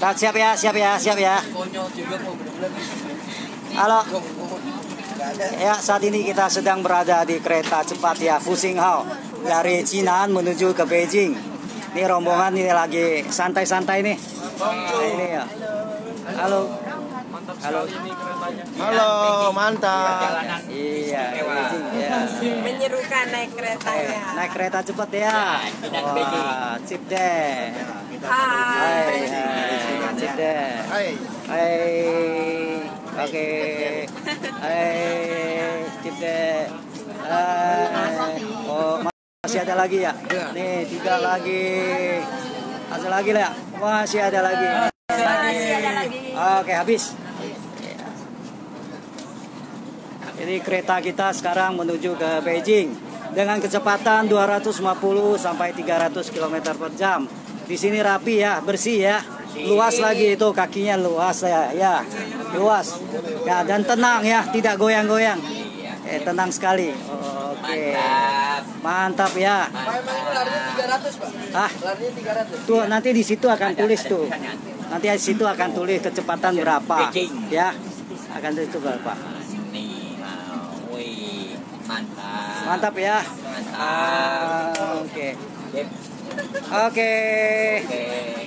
Siap ya, siap ya, siap ya. Halo. Ya, saat ini kita sedang berada di kereta cepat ya, Fuxinghao, dari Jinan menuju ke Beijing. Ini rombongan ini lagi santai-santai nih. Nah, ini ya. Halo. Halo. Halo, mantap. Iya, Beijing ya. Menyerukan naik keretanya. Naik kereta cepat ya. Wah, sip deh. Hai. Sip deh. Hai. Oke. Hai. Sip deh. Oh, masih ada lagi ya? Nih, 3 lagi. Ada lagi lah ya? Masih ada lagi. Masih ada lagi. Oke, habis. Jadi kereta kita sekarang menuju ke Beijing dengan kecepatan 250 sampai 300 km per jam. Di sini rapi ya, bersih ya. Luas lagi itu, kakinya luas ya, luas. Ya, dan tenang ya, tidak goyang-goyang. Tenang sekali. Oke. Mantap ya. Larinya 300, Pak. Ah, Larinya 300. tuh nanti di situ akan tulis tuh. Nanti di situ akan tulis kecepatan berapa. Ya. Akan tulis berapa. Mantap ya. Oke. Oke.